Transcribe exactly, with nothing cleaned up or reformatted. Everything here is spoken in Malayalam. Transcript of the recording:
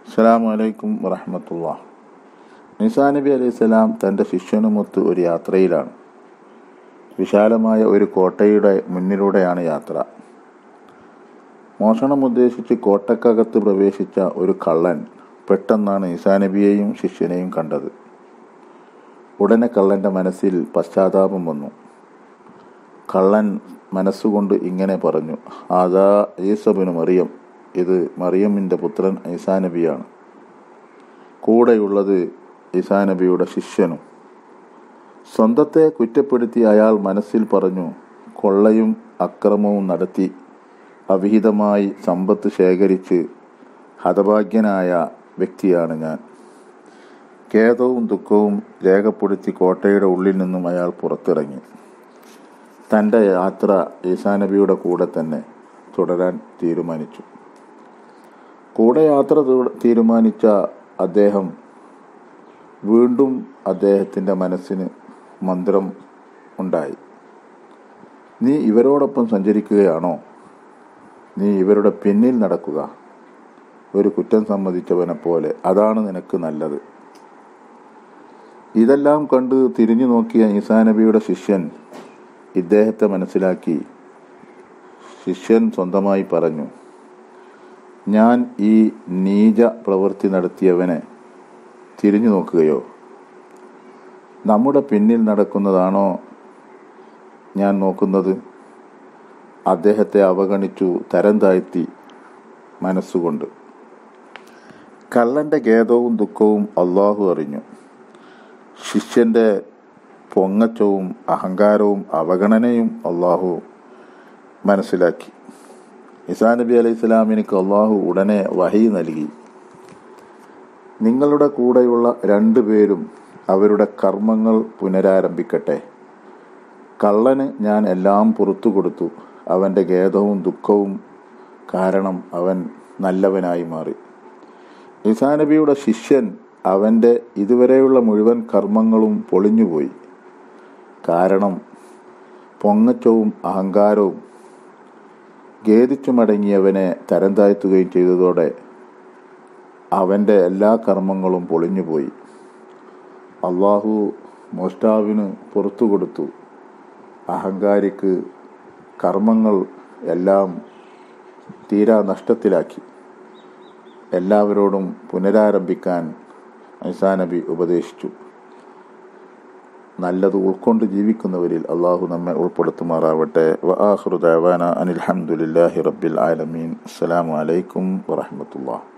അസ്സലാമു അലൈക്കും വറഹ്മത്തുള്ളാഹി. ഈസാ നബി അലൈഹിസ്സലാം തൻ്റെ ശിഷ്യനുമൊത്ത് ഒരു യാത്രയിലാണ്. വിശാലമായ ഒരു കോട്ടയുടെ മുന്നിലൂടെയാണ് യാത്ര. മോഷണം ഉദ്ദേശിച്ച് കോട്ടക്കകത്ത് പ്രവേശിച്ച ഒരു കള്ളൻ പെട്ടെന്നാണ് ഈസാ നബിയെയും ശിഷ്യനെയും കണ്ടത്. ഉടനെ കള്ളൻ്റെ മനസ്സിൽ പശ്ചാത്താപം വന്നു. കള്ളൻ മനസ്സുകൊണ്ട് ഇങ്ങനെ പറഞ്ഞു: ആദാ ഈസാ ഇബ്നു മറിയം, ഇത് മറിയമിൻ്റെ പുത്രൻ ഈസാ നബിയാണ്. കൂടെയുള്ളത് ഈസാ നബിയുടെ ശിഷ്യനും. സ്വന്തത്തെ കുറ്റപ്പെടുത്തി അയാൾ മനസ്സിൽ പറഞ്ഞു: കൊള്ളയും അക്രമവും നടത്തി അവിഹിതമായി സമ്പത്ത് ശേഖരിച്ച് ഹതഭാഗ്യനായ വ്യക്തിയാണ് ഞാൻ. ഖേദവും ദുഃഖവും രേഖപ്പെടുത്തി കോട്ടയുടെ ഉള്ളിൽ നിന്നും അയാൾ പുറത്തിറങ്ങി. തൻ്റെ യാത്ര ഈസാ നബിയുടെ കൂടെ തന്നെ തുടരാൻ തീരുമാനിച്ചു. കൂടെ യാത്ര തീരുമാനിച്ച അദ്ദേഹം വീണ്ടും അദ്ദേഹത്തിൻ്റെ മനസ്സിന് മന്ത്രം ഉണ്ടായി. നീ ഇവരോടൊപ്പം സഞ്ചരിക്കുകയാണോ? നീ ഇവരുടെ പിന്നിൽ നടക്കുക, ഒരു കുറ്റം സമ്മതിച്ചവനെ പോലെ. അതാണ് നിനക്ക് നല്ലത്. ഇതെല്ലാം കണ്ട് തിരിഞ്ഞു നോക്കിയ ഈസാ നബിയുടെ ശിഷ്യൻ ഇദ്ദേഹത്തെ മനസ്സിലാക്കി. ശിഷ്യൻ സ്വന്തമായി പറഞ്ഞു: ഞാൻ ഈ നീച പ്രവൃത്തി നടത്തിയവനെ തിരിഞ്ഞു നോക്കുകയോ? നമ്മുടെ പിന്നിൽ നടക്കുന്നതാണോ ഞാൻ നോക്കുന്നത്? അദ്ദേഹത്തെ അവഗണിച്ചു, തരം താഴ്ത്തി മനസ്സുകൊണ്ട്. കള്ളൻ്റെ ഖേദവും ദുഃഖവും അള്ളാഹു അറിഞ്ഞു. ശിഷ്യൻ്റെ പൊങ്ങച്ചവും അഹങ്കാരവും അവഗണനയും അള്ളാഹു മനസ്സിലാക്കി. ഈസാ നബി അലൈഹി സ്വലാമിനിക്ക് അള്ളാഹു ഉടനെ വഹി നൽകി: നിങ്ങളുടെ കൂടെയുള്ള രണ്ടു പേരും അവരുടെ കർമ്മങ്ങൾ പുനരാരംഭിക്കട്ടെ. കള്ളന് ഞാൻ എല്ലാം പുറത്തു കൊടുത്തു. അവൻ്റെ ഖേദവും ദുഃഖവും കാരണം അവൻ നല്ലവനായി മാറി. ഈസാ നബിയുടെ ശിഷ്യൻ അവൻ്റെ ഇതുവരെയുള്ള മുഴുവൻ കർമ്മങ്ങളും പൊളിഞ്ഞുപോയി. കാരണം പൊങ്ങച്ചവും അഹങ്കാരവും ഖേദിച്ചു മടങ്ങിയവനെ തരം താഴ്ത്തുകയും ചെയ്തതോടെ അവൻ്റെ എല്ലാ കർമ്മങ്ങളും പൊളിഞ്ഞുപോയി. അള്ളാഹു മോഷ്ടാവിന് പുറത്തു കൊടുത്തു. അഹങ്കാരിക്ക് കർമ്മങ്ങൾ എല്ലാം തീരാ നഷ്ടത്തിലാക്കി. എല്ലാവരോടും പുനരാരംഭിക്കാൻ ഈസാ നബി ഉപദേശിച്ചു. നല്ലത് ഉൾക്കൊണ്ട് ജീവിക്കുന്നവരിൽ അള്ളാഹു നമ്മെ ഉൾപ്പെടുത്തുമാറാവട്ടെ. വ ആഖിറു ദഅവാന അനിൽ ഹംദുലില്ലാഹി റബ്ബിൽ ആലമീൻ. അസ്സലാമു അലൈക്കും വറഹ്മത്തുള്ളാഹി.